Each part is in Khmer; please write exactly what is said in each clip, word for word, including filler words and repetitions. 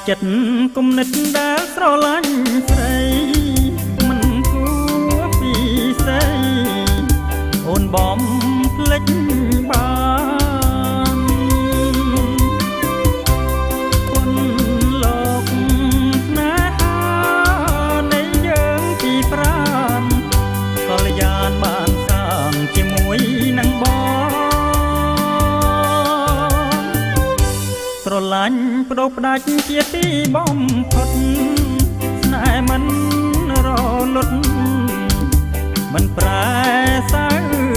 ចិត្តគុំនិតដែលស្រឡាញ់ស្រីមិនគួរពីស្រីអូនបំភ្លេចបានគុណលោកណាហានៃយើងពីប្រានកល្យានបានសាងជាមួយនឹងបងស្រឡាញ់បដូរផ្ដាច់ជាទីបំផុតស្នេហ៍មិនរលត់មិនប្រែសៅ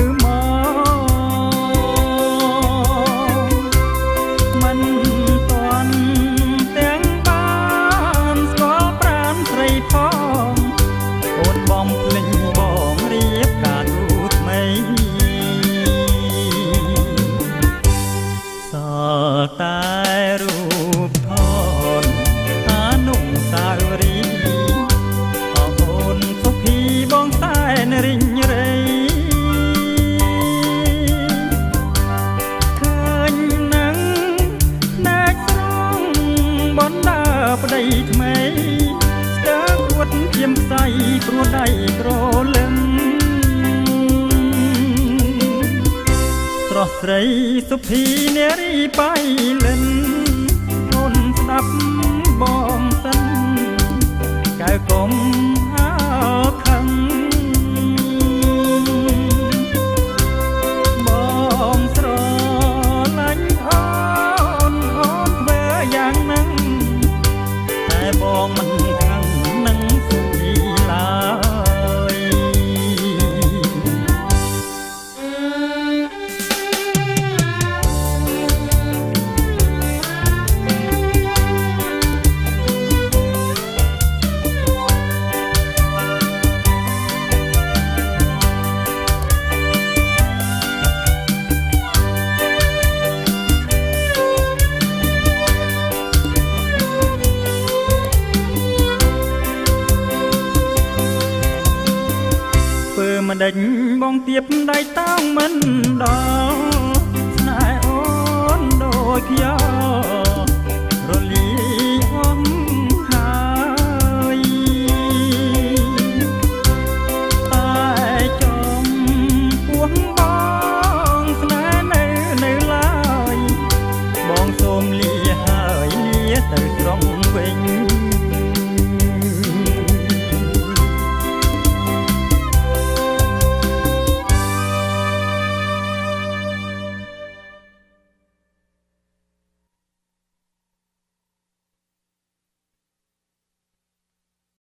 មកមិនតាន់ទាំងបានស្គាល់ប្រាណស្រីផងអូនបំភ្លេចបងរៀបការទូថ្មីសល់តែរូបថនអានុស្សាវរីយ៍អរអូនសុភីបងតែនរិញរៃឃើញនឹងណែត្រង់បណ្ដាប្តីថ្មីស្ទើរគួតជាផ្សៃព្រោះដៃក្រលឹមស្រស់ស្រីសុភីនារីបៃលិនអូនស្ដាប់បងសិនកៅកុំអើខឹងបងស្រឡាញ់អូនអូនធ្វើយ៉ាងហ្នឹងតែបងមិនខឹងនឹងសុភីឡើយមិនដេញបងទៀបដៃតោងមិនដល់ស្នេហ៍អូនដូចខ្យល់